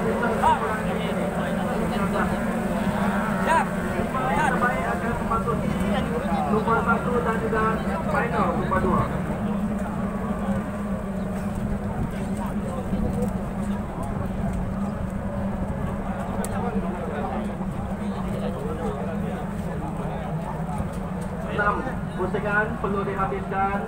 Lupa 1 dan juga final lupa 2. Pusingan perlu dihabiskan.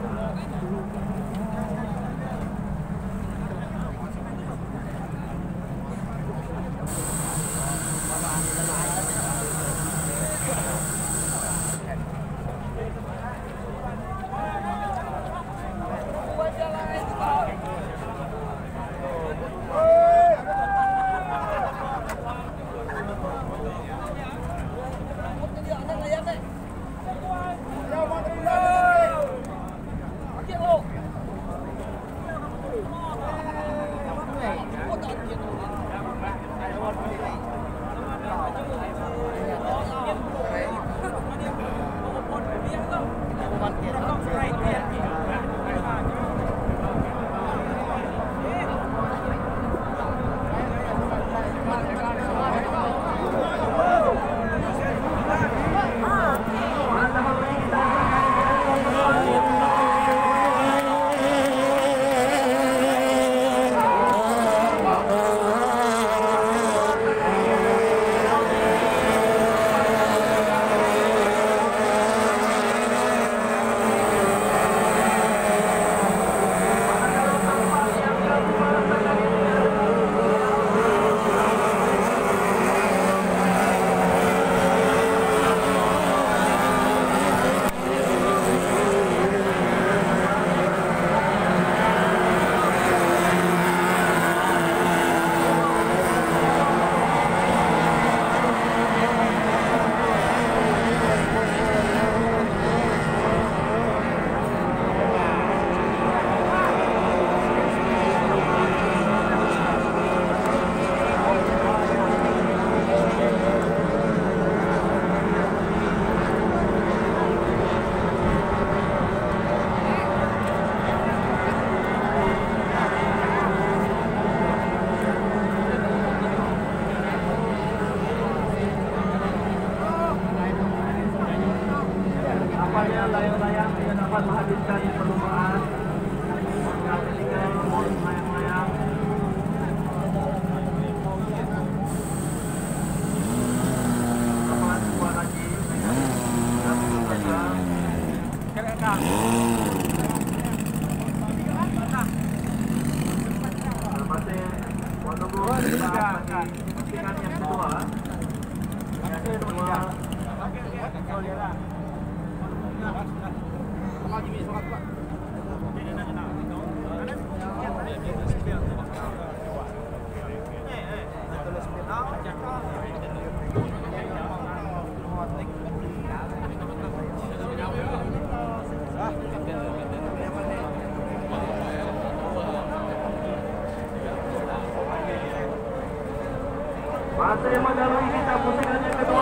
Layang-layang tidak dapat menghabiskan perlombaan. Ketika layang-layang dapat buat lagi dan saja. Masih menunggu pusingan yang kedua. Yang kedua. Masih mendalui kita pusingan yang kedua.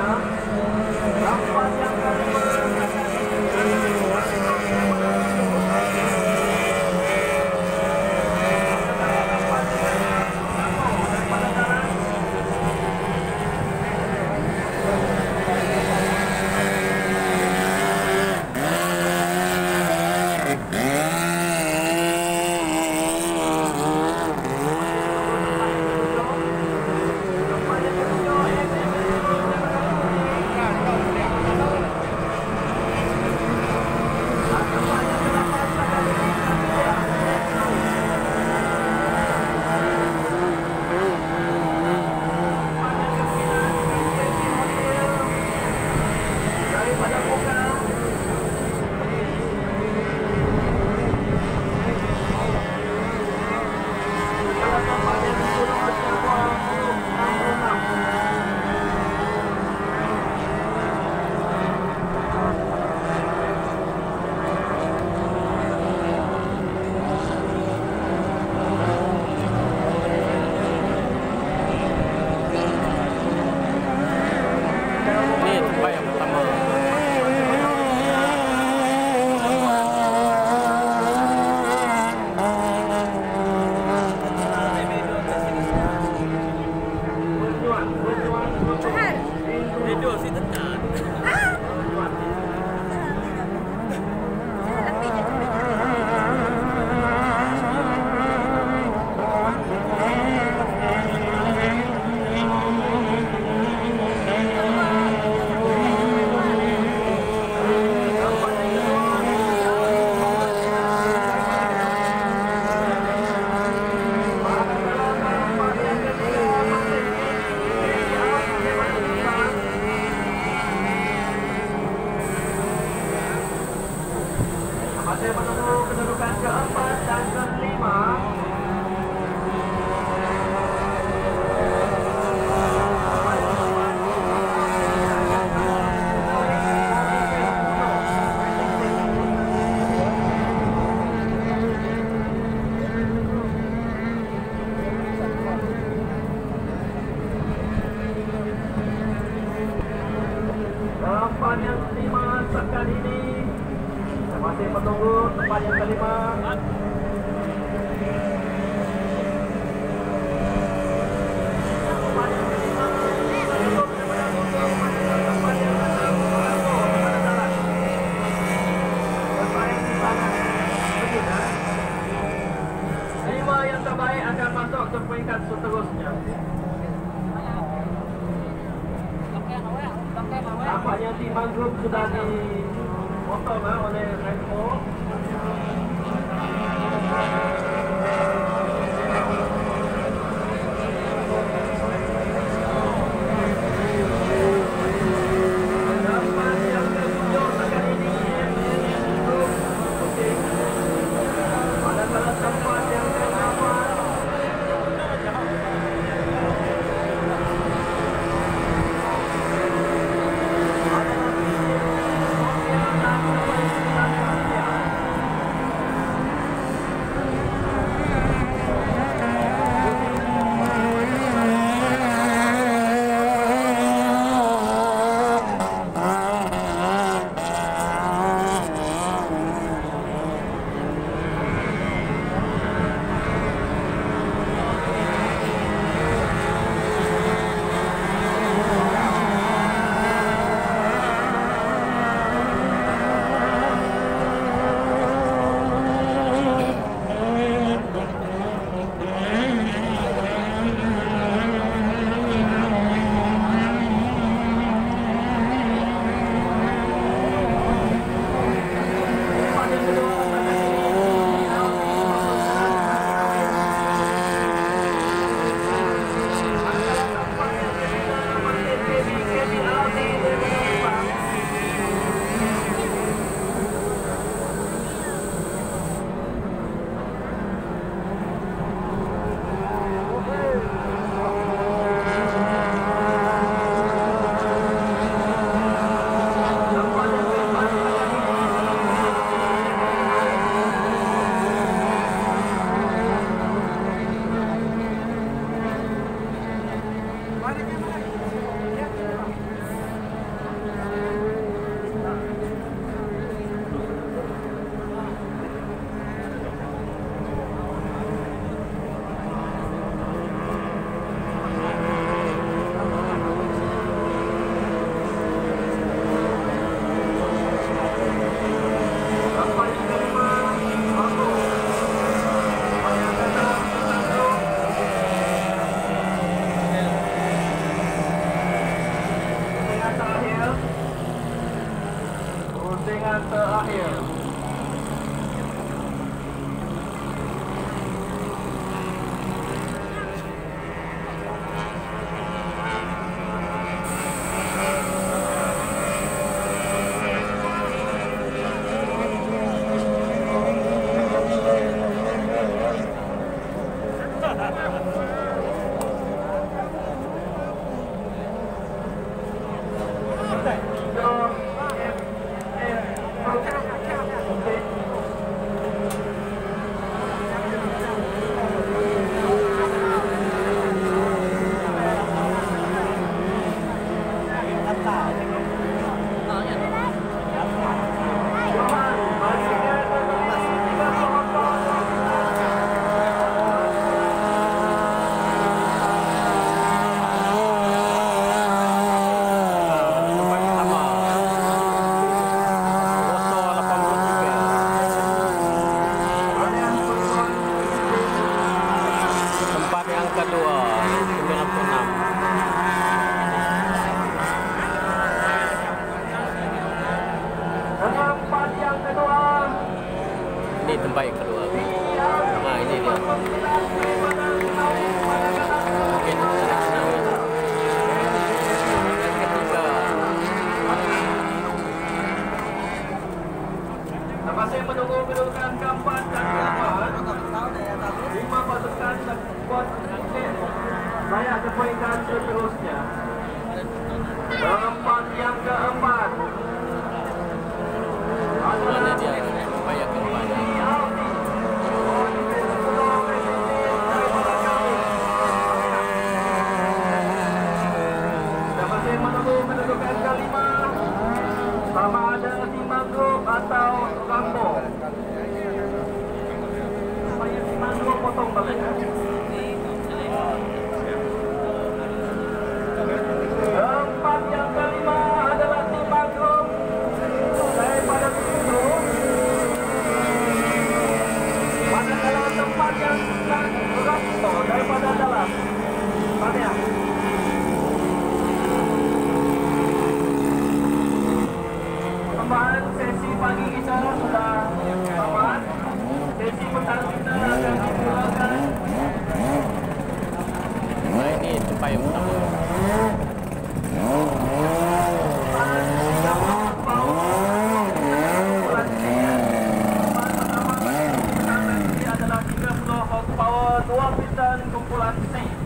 Tempat yang kelima Ini tempat yang pertama. Video sih tekan. Masih menunggu kedudukan keempat dan kelima. Tempat yang kelima sekali ini. Masih menunggu tempat yang kelima. Lima yang terbaik akan masuk ke peringkat seterusnya. Nampaknya tim Mangrove sudah dipotong oleh Redmo. Tempat yang ketujuh sekali ini adalah tempat yang ke-8. ini tempat yang kedua. Nah, ini dia. Mungkin ada senang. Yang ketiga. Masih menunggu kedudukan keempat dan kelima. 5 pasukan squad atlet layak ke peringkat seterusnya. Tempat yang keempat. Mana dia? Tempat yang keempat. Dan masih menunggu kedudukan kelima. Sama ada timbang grup atau rambo. Supaya timbang grup potong balik. Tempat yang kelima adalah timbang grup daripada Pintu. Manakala tempat yang rambo daripada dalam. Tanya. Tambahan sesi pagi kita sudah tamat. Sesi petang kita akan dimulakan. Nah, ini tempat yang pertama. Ini adalah 30 horsepower 2 piston kumpulan C.